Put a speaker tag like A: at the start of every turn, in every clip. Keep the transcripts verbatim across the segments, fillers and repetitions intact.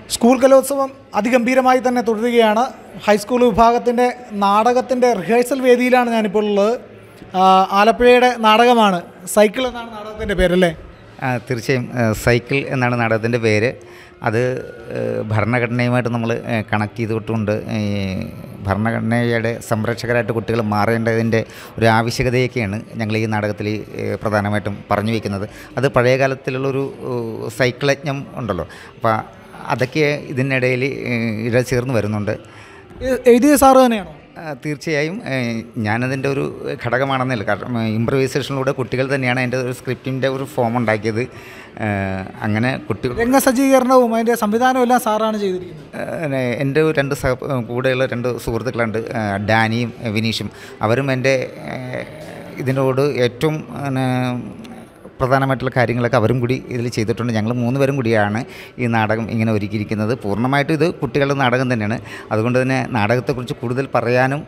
A: School കലോത്സവം അതിഗംഭീരമായി തന്നെ തുടരുകയാണ്. ഹൈസ്കൂൾ വിഭാഗത്തിൻ്റെ നാടകത്തിൻ്റെ റിഹേഴ്സൽ വേദിയിലാണ് ഞാനിപ്പോൾ ഉള്ളത്. ആലപ്പുഴയുടെ നാടകമാണ്. സൈക്കിൾ എന്നാണ് നാടകത്തിൻ്റെ പേരല്ലേ?
B: തീർച്ചയായും സൈക്കിൾ എന്നാണ് നാടകത്തിൻ്റെ പേര്. അത് ഭരണഘടനയുമായിട്ട് നമ്മൾ കണക്ട് ചെയ്തുകൊണ്ട് ഭരണഘടനയുടെ സംരക്ഷകരായിട്ട് കുട്ടികൾ മാറേണ്ടതിൻ്റെ ഒരു ആവശ്യകതയൊക്കെയാണ് ഞങ്ങൾ ഈ നാടകത്തിൽ പ്രധാനമായിട്ടും പറഞ്ഞു വയ്ക്കുന്നത്. അത് പഴയ കാലത്തിലുള്ളൊരു സൈക്കിൾ യജ്ഞം ഉണ്ടല്ലോ, അപ്പോൾ അതൊക്കെ ഇതിനിടയിൽ ഇട ചേർന്ന് വരുന്നുണ്ട്.
A: എഴുതിയ സാറ് തന്നെയാണോ?
B: തീർച്ചയായും ഞാനതിൻ്റെ ഒരു ഘടകമാണെന്നില്ല. കാരണം ഇംപ്രവൈസേഷനിലൂടെ കുട്ടികൾ തന്നെയാണ് അതിൻ്റെ ഒരു സ്ക്രിപ്റ്റിൻ്റെ ഒരു ഫോം ഉണ്ടാക്കിയത്. അങ്ങനെ കുട്ടികൾ
A: രംഗസജ്ജീകരണവും അതിൻ്റെ സംവിധാനവും എല്ലാം സാറാണ് ചെയ്തിരിക്കുന്നത്.
B: എൻ്റെ രണ്ട് സഹ കൂടെയുള്ള രണ്ട് സുഹൃത്തുക്കളുണ്ട്, ഡാനിയും വിനീഷും. അവരും എൻ്റെ ഇതിനോട് ഏറ്റവും പ്രധാനമായിട്ടുള്ള കാര്യങ്ങളൊക്കെ അവരും കൂടി ഇതിൽ ചെയ്തിട്ടുണ്ട്. ഞങ്ങൾ മൂന്ന് പേരും കൂടിയാണ് ഈ നാടകം ഇങ്ങനെ ഒരുക്കിയിരിക്കുന്നത്. പൂർണ്ണമായിട്ടും ഇത് കുട്ടികളുടെ നാടകം തന്നെയാണ്. അതുകൊണ്ട് തന്നെ നാടകത്തെക്കുറിച്ച് കൂടുതൽ പറയാനും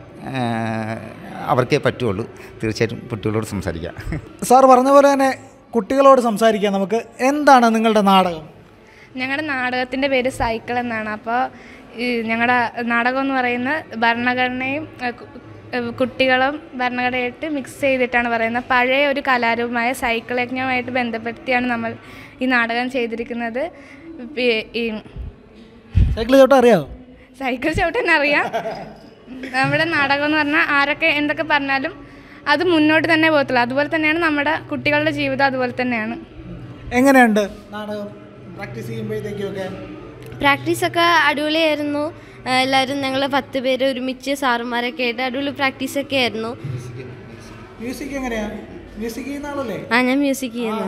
B: അവർക്കേ പറ്റുള്ളൂ. തീർച്ചയായിട്ടും കുട്ടികളോട് സംസാരിക്കാം.
A: സാർ പറഞ്ഞ പോലെ തന്നെ കുട്ടികളോട് സംസാരിക്കാം നമുക്ക്. എന്താണ് നിങ്ങളുടെ നാടകം?
C: ഞങ്ങളുടെ നാടകത്തിൻ്റെ പേര് സൈക്കിൾ എന്നാണ്. അപ്പോൾ ഞങ്ങളുടെ നാടകം എന്ന് പറയുന്നത് ഭരണഘടനയും കുട്ടികളും ഭരണഘടനയായിട്ട് മിക്സ് ചെയ്തിട്ടാണ് പറയുന്നത്. പഴയ ഒരു കലാരൂപമായ സൈക്കിൾ യജ്ഞവുമായിട്ട് ബന്ധപ്പെടുത്തിയാണ് നമ്മൾ ഈ നാടകം ചെയ്തിരിക്കുന്നത്. ഈ
A: സൈക്കിൾ ചവിട്ടാൻ അറിയാമോ?
C: സൈക്കിൾ ചവിട്ടാൻ അറിയാം. നമ്മുടെ നാടകം എന്ന് പറഞ്ഞാൽ ആരൊക്കെ എന്തൊക്കെ പറഞ്ഞാലും അത് മുന്നോട്ട് തന്നെ പോകത്തുള്ളൂ. അതുപോലെ തന്നെയാണ് നമ്മുടെ കുട്ടികളുടെ ജീവിതം, അതുപോലെ തന്നെയാണ്.
A: എങ്ങനെയുണ്ട് നാടകം പ്രാക്ടീസ് ചെയ്യുമ്പോഴത്തേക്കൊക്കെ?
D: പ്രാക്ടീസൊക്കെ അടിപൊളിയായിരുന്നു. എല്ലാവരും ഞങ്ങൾ പത്ത് പേര് ഒരുമിച്ച് സാറുമാരൊക്കെ ആയിട്ട് അടിപൊളി പ്രാക്ടീസൊക്കെ ആയിരുന്നു.
A: മ്യൂസിക് എങ്ങനെയാണ്? മ്യൂസിക് ചെയ്യുന്ന ആളല്ലേ?
D: ആ, ഞാൻ മ്യൂസിക് ചെയ്യുന്നു.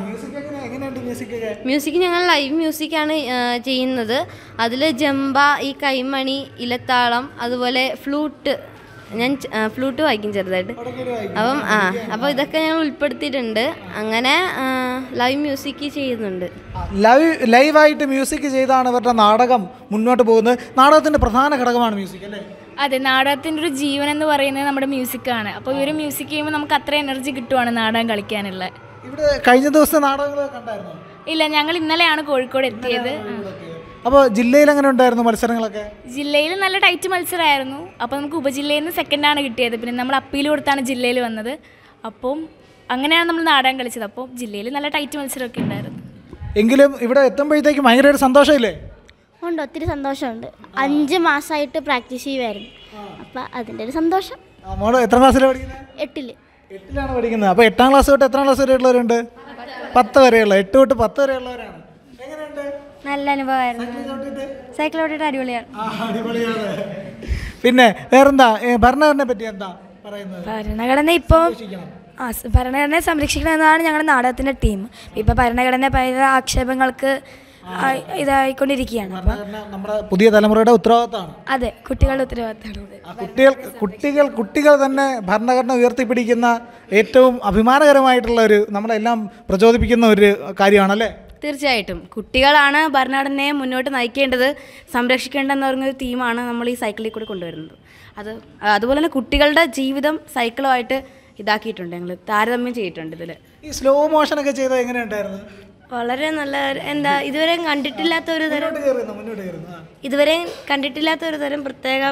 D: മ്യൂസിക് ഞങ്ങൾ ലൈവ് മ്യൂസിക്കാണ് ചെയ്യുന്നത്. അതിൽ ജമ്പ, ഈ കൈമണി, ഇലത്താളം, അതുപോലെ ഫ്ലൂട്ട്. ഞാൻ ഫ്ലൂട്ട് വായിക്കും ചെറുതായിട്ട്. അപ്പം ആ അപ്പോൾ ഇതൊക്കെ ഞങ്ങൾ ഉൾപ്പെടുത്തിയിട്ടുണ്ട്. അങ്ങനെ ലൈവ് മ്യൂസിക് ചെയ്യുന്നുണ്ട്.
A: ലൈവ് ലൈവായിട്ട് മ്യൂസിക് ചെയ്താണ് ഇവരുടെ നാടകം മുന്നോട്ട് പോകുന്നത്. നാടകത്തിൻ്റെ പ്രധാന ഘടകമാണ് മ്യൂസിക് അല്ലേ?
E: അതെ, നാടകത്തിൻ്റെ ഒരു ജീവൻ എന്ന് പറയുന്നത് നമ്മുടെ മ്യൂസിക്കാണ്. അപ്പോൾ ഇവർ മ്യൂസിക് ചെയ്യുമ്പോൾ നമുക്ക് അത്ര എനർജി കിട്ടുവാണ് നാടകം കളിക്കാനുള്ള.
A: ഇവിടെ കഴിഞ്ഞ ദിവസത്തെ നാടകങ്ങൾ കണ്ടായിരുന്നോ?
E: ഇല്ല, ഞങ്ങൾ ഇന്നലെയാണ് കോഴിക്കോട് എത്തിയത്.
A: അപ്പോൾ ജില്ലയിൽ എങ്ങനെ ഉണ്ടായിരുന്നു മത്സരങ്ങളൊക്കെ?
E: ജില്ലയിൽ നല്ല ടൈറ്റ് മത്സരമായിരുന്നു. അപ്പോൾ നമുക്ക് ഉപജില്ലയിൽ നിന്ന് സെക്കൻഡാണ് കിട്ടിയത്. പിന്നെ നമ്മൾ അപ്പീൽ കൊടുത്താണ് ജില്ലയിൽ വന്നത്. അപ്പം അങ്ങനെയാണ് നമ്മൾ നാടകം കളിച്ചത്. അപ്പോൾ ജില്ലയിൽ നല്ല ടൈറ്റ് മത്സരമൊക്കെ ഉണ്ടായിരുന്നു.
A: എങ്കിലും ഇവിടെ എത്തുമ്പോഴത്തേക്കും ഭയങ്കര ഒരു സന്തോഷമില്ലേ?
F: ഉണ്ട്, ഒത്തിരി സന്തോഷമുണ്ട്. അഞ്ച് മാസമായിട്ട് പ്രാക്ടീസ് ചെയ്യുമായിരുന്നു. അപ്പം അതിൻ്റെ ഒരു സന്തോഷം.
A: മോള് എത്ര ക്ലാസ്സിലാണ് പഠിക്കുന്നത്?
F: എട്ടില്
A: എട്ടിലാണ് പഠിക്കുന്നത്. അപ്പോൾ എട്ടാം ക്ലാസ് തൊട്ട് എത്രാം ക്ലാസ് വരെ ഉള്ളവരുണ്ട്? പത്ത് വരെയുള്ള, എട്ട് തൊട്ട് പത്ത് വരെ ഉള്ളവരാണ്. എങ്ങനെയുണ്ട്?
D: നല്ല അനുഭവമായിരുന്നു. സൈക്കിൾ ഓടിയിട്ട് അടിപൊളിയാണ്.
A: അടിപൊളിയാണ്. പിന്നെ വേറെന്താ ഭരണഘടനയെ പറ്റി എന്താ പറയുന്നത്?
E: ഭരണഘടന ഇപ്പോൾ ആ ഭരണഘടനയെ സംരക്ഷിക്കണം എന്നതാണ് ഞങ്ങളുടെ നാടകത്തിൻ്റെ ടീം. ഇപ്പോൾ ഭരണഘടന പല ആക്ഷേപങ്ങൾക്ക് ഇതായിക്കൊണ്ടിരിക്കുകയാണ്.
A: നമ്മുടെ പുതിയ തലമുറയുടെ ഉത്തരവാദിത്തമാണ്.
E: അതെ, കുട്ടികളുടെ ഉത്തരവാദിത്തമാണ്.
A: കുട്ടികൾ കുട്ടികൾ കുട്ടികൾ തന്നെ ഭരണഘടന ഉയർത്തിപ്പിടിക്കുന്ന ഏറ്റവും അഭിമാനകരമായിട്ടുള്ള ഒരു നമ്മളെല്ലാം പ്രചോദിപ്പിക്കുന്ന ഒരു കാര്യമാണല്ലേ?
G: തീർച്ചയായിട്ടും കുട്ടികളാണ് ഭരണഘടനയെ മുന്നോട്ട് നയിക്കേണ്ടത്, സംരക്ഷിക്കേണ്ടതെന്ന് പറയുന്നൊരു തീമാണ് നമ്മൾ ഈ സൈക്കിളിൽ കൂടി കൊണ്ടുവരുന്നത്. അത് അതുപോലെ തന്നെ കുട്ടികളുടെ ജീവിതം സൈക്കിളുമായിട്ട് ഇതാക്കിയിട്ടുണ്ട്, ഞങ്ങൾ താരതമ്യം ചെയ്തിട്ടുണ്ട്. ഇതിൽ
A: ഈ സ്ലോ മോഷനൊക്കെ ചെയ്തത് എങ്ങനെയുണ്ടായിരുന്നു?
D: വളരെ നല്ല എന്താ ഇതുവരെ കണ്ടിട്ടില്ലാത്ത ഒരു തരം ഇതുവരെ കണ്ടിട്ടില്ലാത്ത ഒരു തരം പ്രത്യേക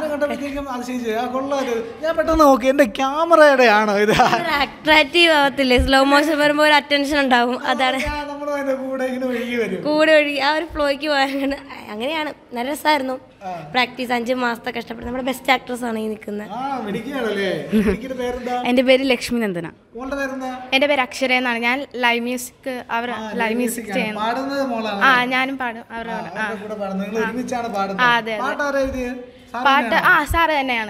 A: ഞാൻ പെട്ടെന്ന് നോക്കി എൻ്റെ ക്യാമറയുടെ ആണോ ഇത്?
D: അട്രാക്റ്റീവ് ആവത്തില്ലേ? സ്ലോ മോഷൻ വരുമ്പോൾ ഒരു അറ്റൻഷൻ ഉണ്ടാവും. അതാണ് കൂടെ ഒഴുകി ആ ഒരു ഫ്ലോയ്ക്ക് പോയാണ്. അങ്ങനെയാണ്. നല്ല രസമായിരുന്നു പ്രാക്ടീസ്. അഞ്ച് മാസത്തെ കഷ്ടപ്പെട്ട് നമ്മുടെ ബെസ്റ്റ് ആക്ട്രസ് ആണ് ഈ നിൽക്കുന്നത്.
G: എൻ്റെ പേര് ലക്ഷ്മി നന്ദന.
C: എൻ്റെ പേര് അക്ഷര എന്നാണ്. ഞാൻ ലൈവ് മ്യൂസിക് അവർ ലൈവ് മ്യൂസിക് ചെയ്യുന്നു. ആ ഞാനും പാടും അവരോട്. അതെ പാട്ട് ആ സാറ് തന്നെയാണ്.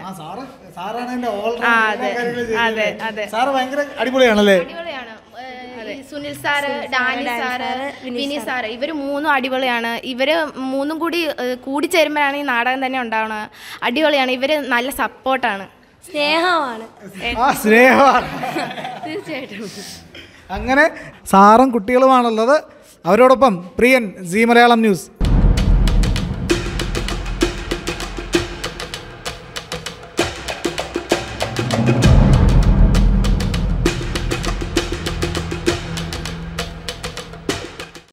C: അതെ അതെ അതെ
A: അടിപൊളിയാണല്ലേ?
C: അടിപൊളിയാണ്. Sunil sir, Danny sir, Vini sir, ഇവർ മൂന്നും അടിപൊളിയാണ്. ഇവർ മൂന്നും കൂടി കൂടി ചേരുമ്പോഴാണ് ഈ നാടകം തന്നെ ഉണ്ടാവുന്നത്. അടിപൊളിയാണ്. ഇവർ നല്ല സപ്പോർട്ടാണ്,
D: സ്നേഹമാണ്.
A: സ്നേഹമാണ്
C: തീർച്ചയായിട്ടും.
A: അങ്ങനെ സാറും കുട്ടികളുമാണുള്ളത്. അവരോടൊപ്പം പ്രിയൻ, സീ മലയാളം ന്യൂസ്.